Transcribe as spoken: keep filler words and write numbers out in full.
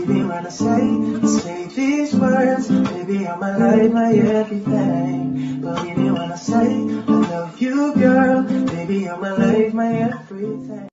believe me when I say, say these words. Baby, you're my life, my everything. Believe me when I say, I love you, girl. Baby, you're my life, my everything.